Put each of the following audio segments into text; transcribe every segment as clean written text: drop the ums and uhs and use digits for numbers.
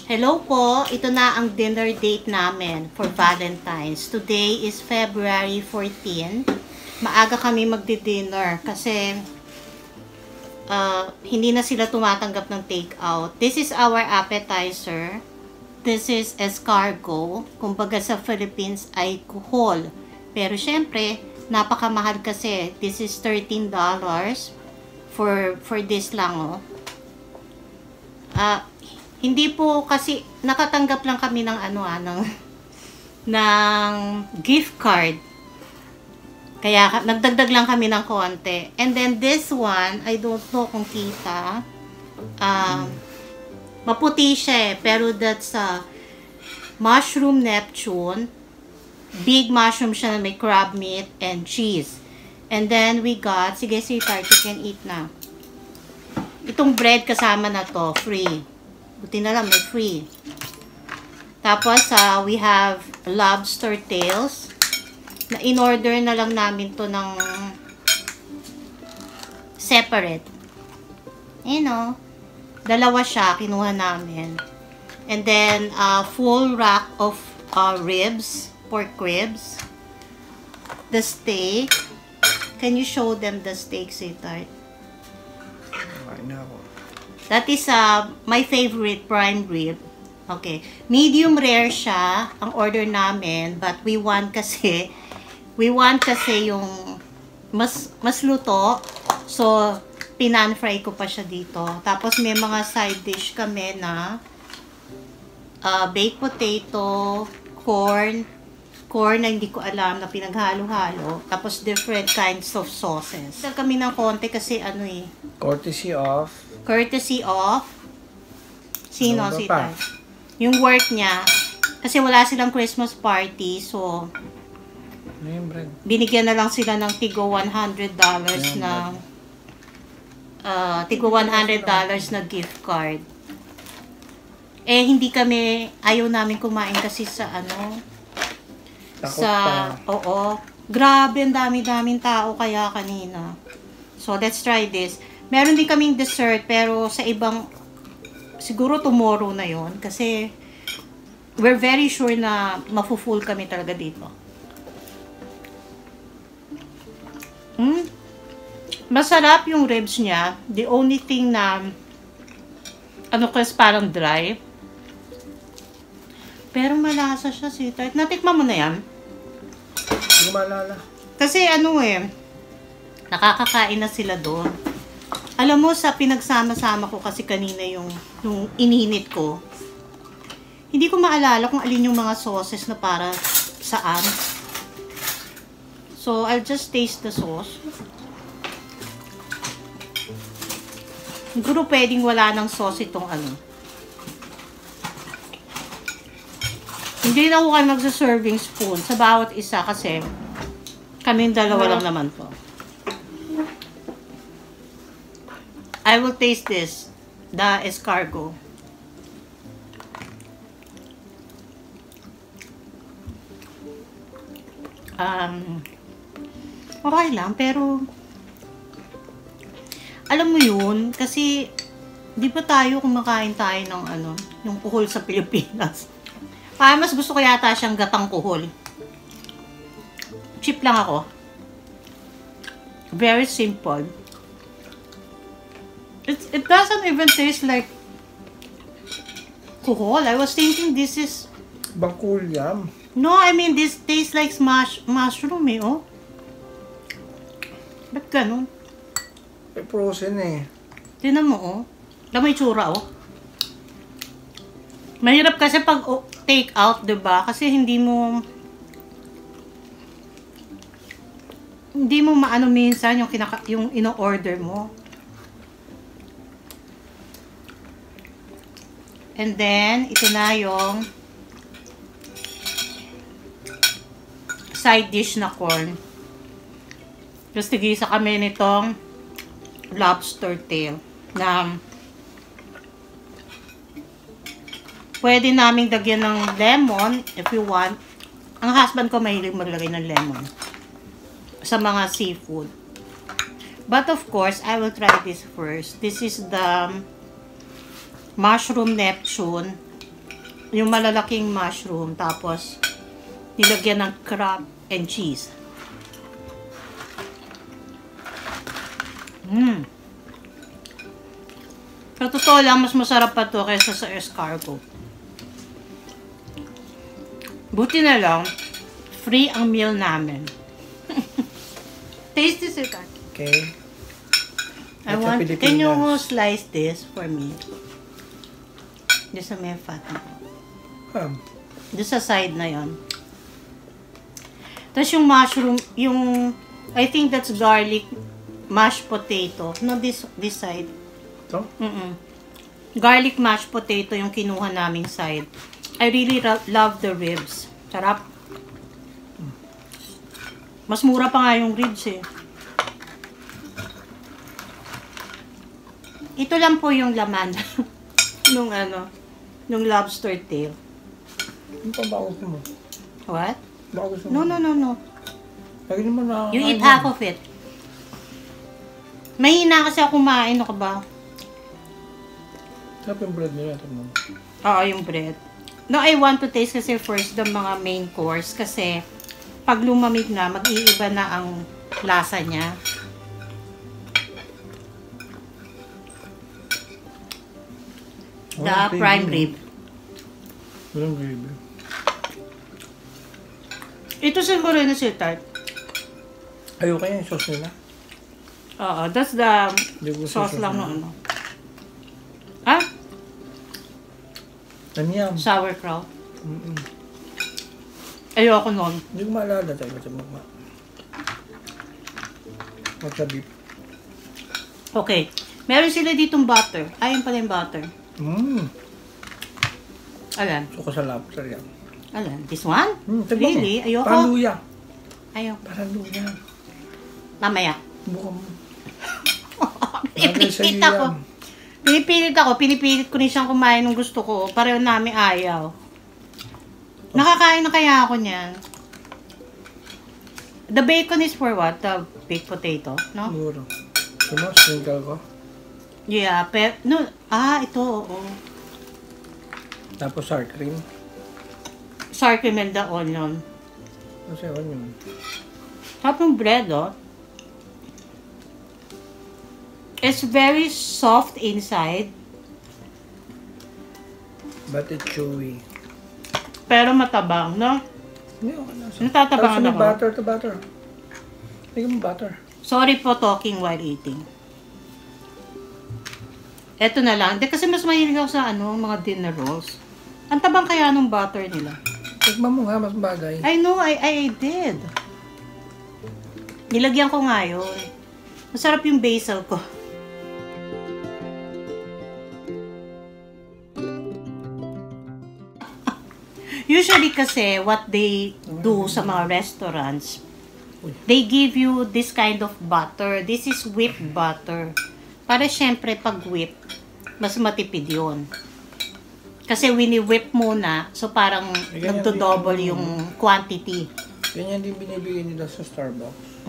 Hello po, ito na ang dinner date namin for Valentine's. Today is February 14. Maaga kami magdi-dinner kasi hindi na sila tumatanggap ng take-out. This is our appetizer. This is escargot. Kumbaga sa Philippines ay kuhol. Pero syempre, napakamahal kasi. This is $13 for this lang, oh. Hindi po kasi nakatanggap lang kami ng ng gift card. Kaya nagdagdag lang kami ng konti. And then this one, I don't know kung kita. Maputi siya eh, pero that's mushroom Neptune. Big mushroom siya na may crab meat and cheese. And then we got, sige sweetheart, you can eat na. Itong bread kasama na to, free. Buti na lang, may free. Tapos, we have lobster tails. Na in-order na lang namin to ng separate. You know, dalawa siya, kinuha namin. And then, full rack of ribs, pork ribs. The steak. Can you show them the steak, sweetheart? Right now. That is my favorite prime rib. Okay. Medium rare siya ang order namin, but we want kasi yung mas luto. So pinan-fry ko pa siya dito. Tapos may mga side dish kami na baked potato, corn na hindi ko alam na pinaghalo-halo. Tapos different kinds of sauces. Dahil kami ng konti kasi Courtesy of sino si Tay? Yung work niya. Kasi wala silang Christmas party, so binigyan na lang sila ng tigo $100 na na gift card. Eh hindi kami, ayaw namin kumain kasi sa oo. Grabe, ang dami-daming tao kaya kanina. So let's try this. Meron din kaming dessert, pero sa ibang, siguro tomorrow na yon kasi we're very sure na mafu-full kami talaga dito. Masarap yung ribs niya. The only thing na, kasi parang dry. Pero malasa siya, sweetheart. Natikman mo na yan? Hindi ko maalala. Kasi nakakakain na sila doon. Alam mo, sa pinagsama-sama ko kasi kanina yung ininit ko, hindi ko maalala kung alin yung mga sauces na para saan. So, I'll just taste the sauce. Siguro pwedeng wala ng sauce itong Hindi na ako kayo magsa-serving spoon sa bawat isa kasi kaming dalawa lang naman po. I will taste this, the escargot. Okay lang, pero alam mo yun, kasi di ba tayo kumakain tayo ng yung kuhol sa Pilipinas? Parang mas gusto ko yata siyang gatang kuhol. Cheap lang ako. Very simple. It doesn't even taste like kuhol. I was thinking this is Bangkul yam. No, I mean this tastes like mushroom eh, oh. Ba't ganun? Frozen eh. Tinan mo, oh. Alam mo yung tsura, oh. Mahirap kasi pag take out, diba? Kasi hindi mo maano minsan yung ino-order mo. And then, ito na yung side dish na corn. Tapos tigisa kami nitong lobster tail na pwede naming dagyan ng lemon if you want. Ang husband ko mahilig maglagay ng lemon sa mga seafood. But of course, I will try this first. This is the mushroom Neptune yung malalaking mushroom, tapos nilagyan ng crab and cheese. Sa totoo lang, mas masarap pa to kaysa sa escargot. Buti na lang, free ang meal namin. Tasty sila. Okay. Can you slice this for me? Just sa may fat. Just sa side na yon. Tapos yung mushroom, I think that's garlic mashed potato. No, this side. Ito? Garlic mashed potato yung kinuha naming side. I really love the ribs. Sarap. Mas mura pa nga yung ribs eh. Ito lang po yung laman nung lobster tail. Ano pa ba gusto mo? What? Baka gusto mo? No. Lagi naman na... You eat half of it. Mahina kasi ako kumain. Ano ka ba? Sarap yung bread nila. Oo, yung bread. No, I want to taste kasi first the mga main course. Kasi pag lumamig na, mag-iiba na ang lasa niya. The prime rib. Walang gravy. Ito siguro na si tart. Ayoko yung sauce nila. Oo, that's the sauce lang no. Ah? Anyam. Sauerkraut. Ayoko nun. Hindi ko maalala tayo sa mga. Magka-beef. Okay. Meron sila ditong butter. Ayun pala yung butter. Alan? Suka sa lobster yan. Alan? This one? Really? Ayoko. Parang luya. Ayoko. Parang luya. Mamaya. Buka mo. Pinipilit ako. Pinipilit ko rin siyang kumain ng gusto ko. Pareho namin ayaw. Nakakain na kaya ako niyan. The bacon is for what? The baked potato? No? Siguro. Ano? Sprinkle ko? Yeah. No. Ito. Oo. Tapos sour cream. Sour cream and the onion. Kasi onion. Tapos yung bread, oh. It's very soft inside. But it's chewy. Pero matabang, no? Hindi, okay na. Natatabangan ako. Butter. Hindi mo butter. Sorry for talking while eating. Eto na lang. Kasi mas mahilig ako sa mga dinner rolls. Ang tabang kaya nung butter nila. Tikman mo nga, mas bagay. I know, I did. Nilagyan ko nga yun. Masarap yung basil ko. Usually kasi, what they do sa mga restaurants, they give you this kind of butter. This is whipped butter. Para syempre, pag whip, mas matipid yun. Kasi wini-whip muna, so parang nagdo-double yung quantity. Ganyan din binibigay nila sa Starbucks.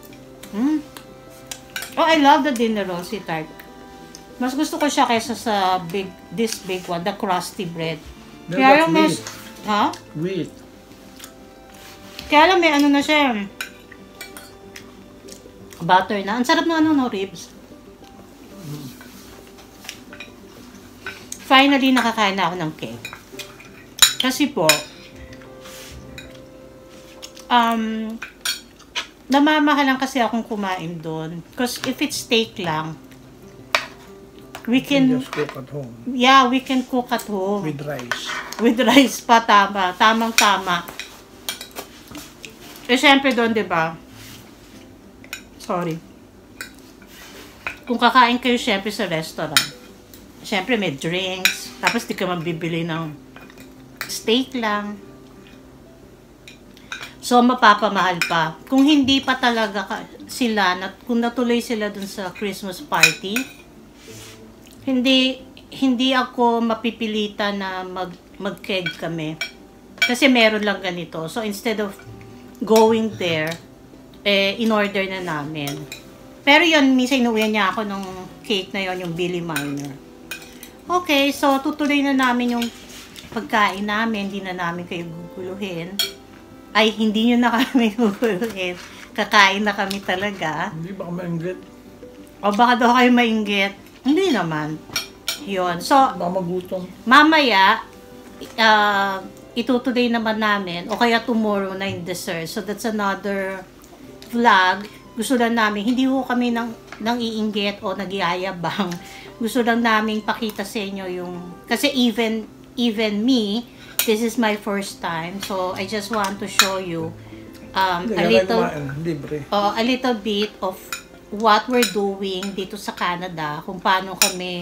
Oh, I love the dinner roll, si Tart. Mas gusto ko siya kaysa sa this big one, the crusty bread. No, Kaya that's mas... wheat. Ha? Wheat. Kaya lang may na siya. Butter na. Ang sarap ng ribs. Finally, nakakain na ako ng cake. Kasi po, namamahalan kasi akong kumain doon. Because if it's steak lang, we can just cook at home. Yeah, we can cook at home. With rice. With rice pa, tama. Tamang-tama. Eh, syempre doon, diba? Sorry. Kung kakain kayo, syempre, sa restaurant. Syempre, may drinks. Tapos, di ka mabibili ng steak lang. So, mapapamahal pa. Kung hindi pa talaga sila, kung natuloy sila dun sa Christmas party, hindi ako mapipilitan na mag-keg kami. Kasi meron lang ganito. So, instead of going there, in-order na namin. Pero yun, minsan inuwi niya ako ng cake na yon, yung Billy Miner. Okay, so tutuloy na namin yung pagkain namin, hindi na namin kayo guguluhin. Ay, hindi nyo na kami guguluhin. Kakain na kami talaga. Hindi ba kami mainggit? O baka daw kayo mainggit. Hindi naman. Yun. So, Baka magutom. mamaya, itutuloy naman namin, o kaya tomorrow na yung dessert. So, that's another vlog. Gusto lang namin, hindi ko kami nang iinggit o nagyayabang. Gusto lang namin pakita sa inyo yung, kasi even me, this is my first time. So, I just want to show you a little bit of what we're doing dito sa Canada, kung paano kami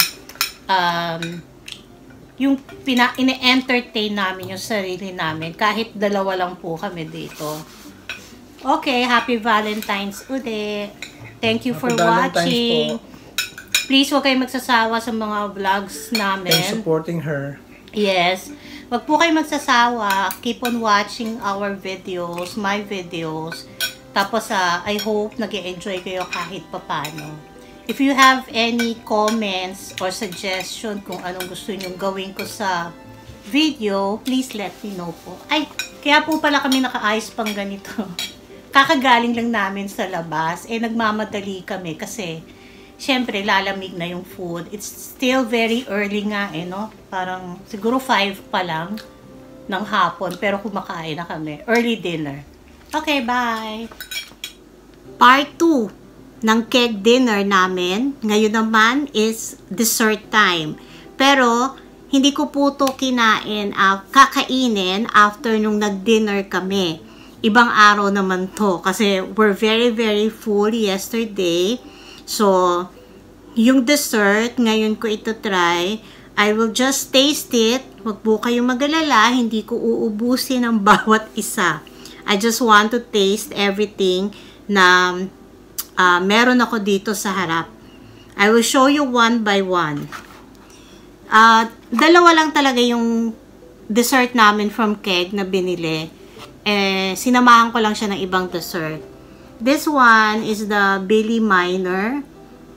yung ine-entertain namin yung sarili namin kahit dalawa lang po kami dito. Okay, happy Valentine's ulit. Thank you for watching. Please huwag kayong magsasawa sa mga vlogs namin. Thanks supporting her. Yes. Huwag po kayong magsasawa. Keep on watching our videos, my videos. Tapos, I hope nag-enjoy kayo kahit papano. If you have any comments or suggestion kung anong gusto nyong gawin ko sa video, please let me know po. Ay, kaya po pala kami nakaayos pang ganito. Kakagaling lang namin sa labas. Nagmamadali kami kasi, syempre, lalamig na yung food. It's still very early nga no? Parang, siguro 5 pa lang ng hapon, pero kumakain na kami. Early dinner. Okay, bye! Part 2 ng cake dinner namin. Ngayon naman is dessert time. Pero, hindi ko po ito kakainin after nung nag-dinner kami. Ibang araw naman to kasi we're very, very full yesterday. So, yung dessert, ngayon ko ito try. I will just taste it. Huwag po kayong mag-alala. Hindi ko uubusin ang bawat isa. I just want to taste everything na meron ako dito sa harap. I will show you one by one. Dalawa lang talaga yung dessert namin from Keg na binili. Sinamahan ko lang siya ng ibang dessert. This one is the Billy Miner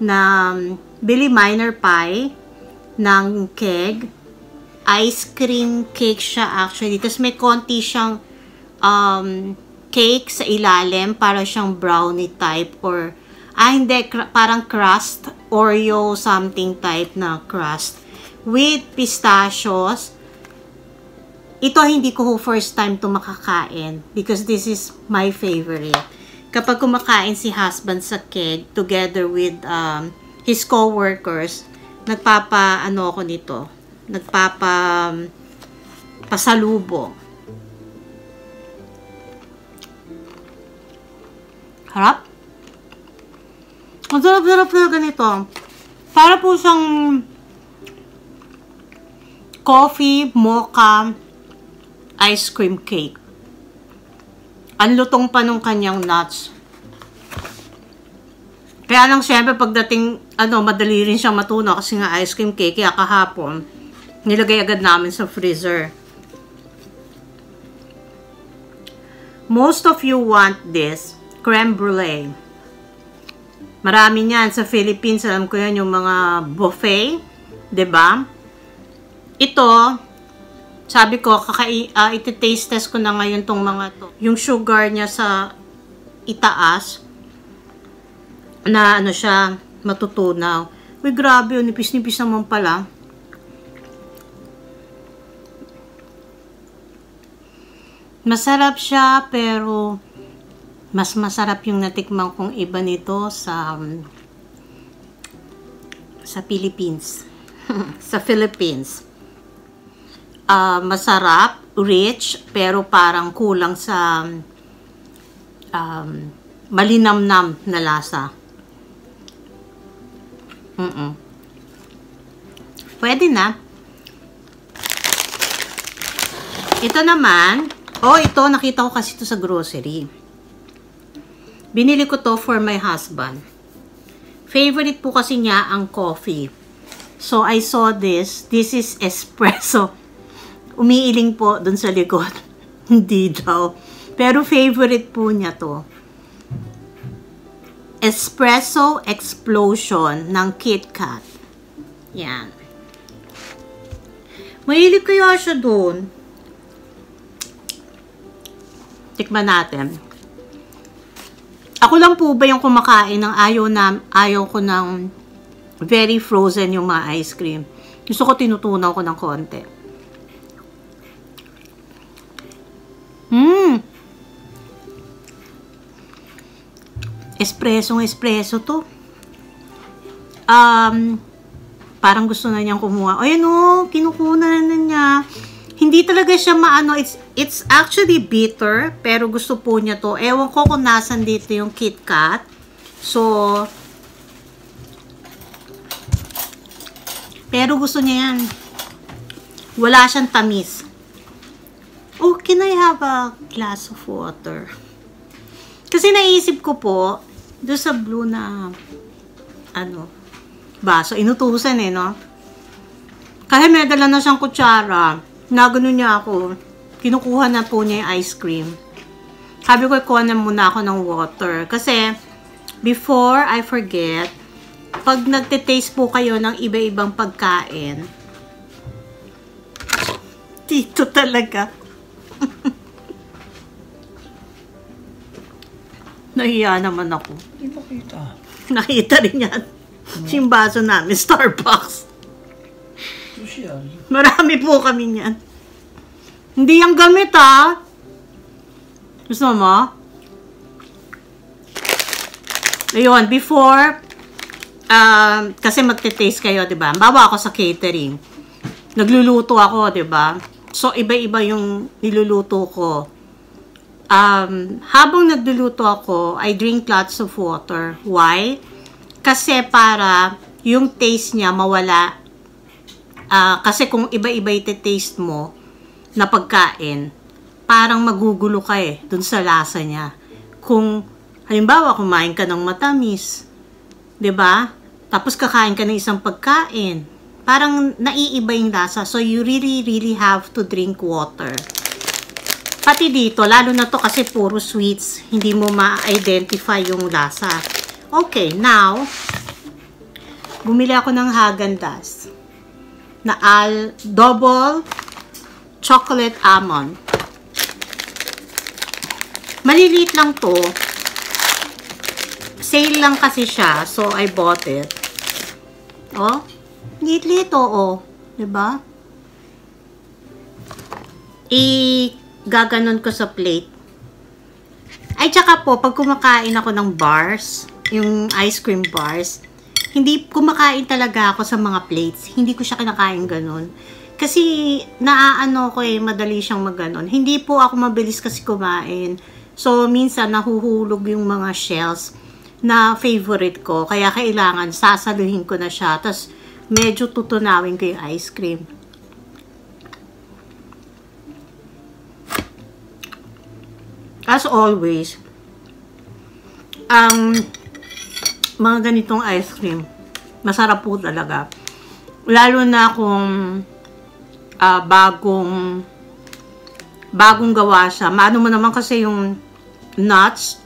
pie ng Keg. Ice cream cake siya actually. Tapos may konti siyang cake sa ilalim, para siyang brownie type or hindi, parang crust, Oreo something type na crust with pistachios. Ito hindi ko first time to makakain because this is my favorite. Kapag kumakain si husband sa Keg together with his co-workers, ako nito, pasalubong. Harap? Ang sarap-sarap na ganito. Para po siyang coffee, mocha, ice cream cake. Ang lutong pa nung kanyang nuts. Kaya lang syempre pagdating, madali rin siyang matunaw kasi nga ice cream cake. Kaya kahapon, nilagay agad namin sa freezer. Most of you want this creme brulee. Marami niyan sa Philippines. Alam ko yan, yung mga buffet. 'Di ba? Ito, sabi ko, iti-taste test ko na ngayon tong mga to. Yung sugar niya sa itaas, na siya, matutunaw. Uy, grabe, nipis-nipis naman pala. Masarap siya, pero mas masarap yung natikman kong iba nito sa Philippines. Sa Philippines. Masarap, rich, pero parang kulang sa malinamnam na lasa. Pwede na. Ito naman, ito, nakita ko kasi ito sa grocery. Binili ko to for my husband. Favorite po kasi niya ang coffee. So, I saw this. This is espresso. Umiiling po dun sa likod. Hindi daw. Pero favorite po niya to. Espresso Explosion ng KitKat. Yan. Mahilig kaya siya doon. Tikman natin. Ako lang po ba yung kumakain ng ayaw ko ng very frozen yung mga ice cream. Gusto ko tinutunaw ko ng konti. Espresso to. Parang gusto na niyang kumuha. Ayan o, kinukunan na niya. Hindi talaga siya maano. It's actually bitter, pero gusto po niya to. Ewan ko kung nasan dito yung KitKat. So, pero gusto niya yan. Wala siyang tamis. Oh, can I have a glass of water? Kasi naisip ko po, doon sa blue na, baso, inutusan no? Kahit may dala na siyang kutsara, nagano niya ako, kinukuha na po niya yung ice cream. Sabi ko, kuha na muna ako ng water. Kasi, before I forget, pag nagte-taste po kayo ng iba-ibang pagkain, dito talaga. Nahiya naman ako. Hindi makita. Nakita rin yan. Yung baso namin, Starbucks. Social. Marami po kami niyan. Hindi yung gamit Gusto mo? Ayun, before, kasi magte-taste kayo, diba? Bawa ako sa catering. Nagluluto ako, diba? So, iba-iba yung niluluto ko. Habang nagluluto ako, I drink lots of water. Why? Kasi para yung taste niya mawala. Kasi kung iba-iba ite-taste mo na pagkain, parang magugulo ka dun sa lasa niya. Kung, halimbawa, kumain ka ng matamis, 'di ba? Tapos kakain ka ng isang pagkain, parang naiiba yung lasa. So, you really have to drink water. Pati dito, lalo na to kasi puro sweets, hindi mo ma-identify yung lasa. Okay, now, bumili ako ng Häagen-Dazs na double chocolate almond. Maliliit lang to. Sale lang kasi siya, so I bought it. Oh, liit-liit diba? Gaganon ko sa plate. Ay, tsaka po, pag kumakain ako ng bars, yung ice cream bars, hindi kumakain talaga ako sa mga plates. Hindi ko siya kinakain ganun. Kasi, naaano ko madali siyang maganon. Hindi po ako mabilis kasi kumain. So, minsan, nahuhulog yung mga shells na favorite ko. Kaya, kailangan, sasaluhin ko na siya. Tapos, medyo tutunawin ko yung ice cream. As always, mga ganitong ice cream, masarap po talaga. Lalo na kung bagong gawa siya. Maano mo naman kasi yung nuts,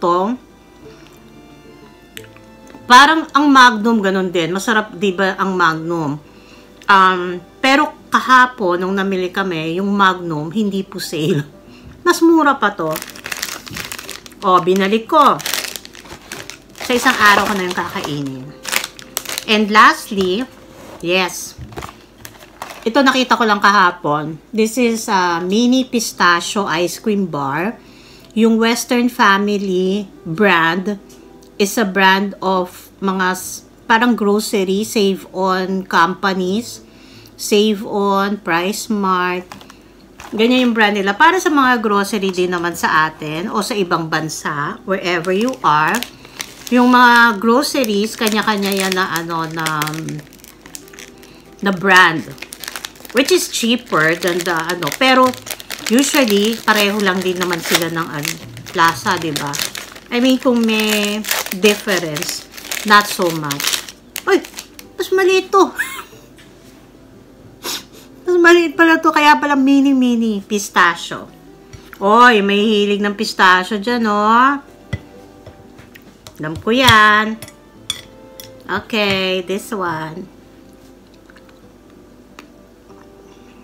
parang ang Magnum, ganun din. Masarap, diba, ang Magnum. Pero kahapon, nung namili kami, yung Magnum, hindi po sale. Mas mura pa to. Binalik ko. Sa isang araw ko na yung kakainin. And lastly, yes. Ito nakita ko lang kahapon. This is a mini pistachio ice cream bar. Yung Western Family brand is a brand of mga parang grocery, save on companies, save on Price Mart. Ganyan yung brand nila. Para sa mga grocery din naman sa atin o sa ibang bansa, wherever you are. Yung mga groceries, kanya-kanya yan na brand. Which is cheaper than the Pero, usually, pareho lang din naman sila ng lasa, diba? I mean, kung may difference, not so much. Uy! Mas maliit to. Mas maliit pala to, kaya pala mini pistachio. Oy, may hilig ng pistachio dyan, Alam ko yan. Okay, this one.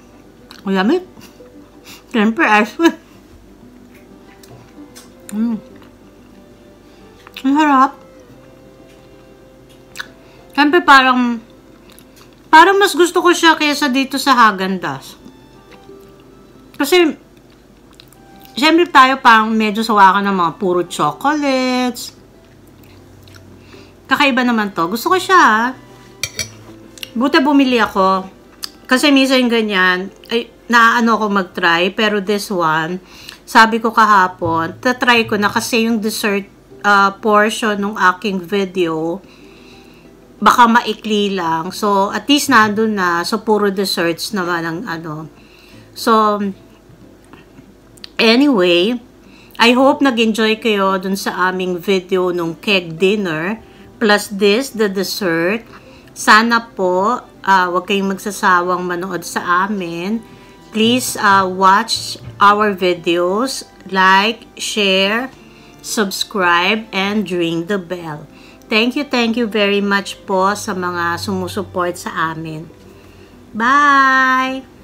Lamig. Siyempre, Aiween. Ang harap. Siyempre, parang mas gusto ko siya kaysa dito sa Häagen-Dazs. Kasi, siyempre tayo parang medyo sawa ka ng mga puro chocolates. Kakaiba naman to. Gusto ko siya. Buti bumili ako. Kasi minsan ganyan, ay, naaano ako mag-try. Pero this one, sabi ko kahapon, tatry ko na kasi yung dessert portion ng aking video, baka maikli lang. So, at least nandun na. So, puro desserts naman ang ano. So, anyway, I hope nag-enjoy kayo dun sa aming video nung keg dinner. Plus this, the dessert. Sana po, wag kayong magsasawang manood sa amin. Please watch our videos. Like, share, subscribe, and ring the bell. Thank you very much po sa mga sumusuport sa amin. Bye!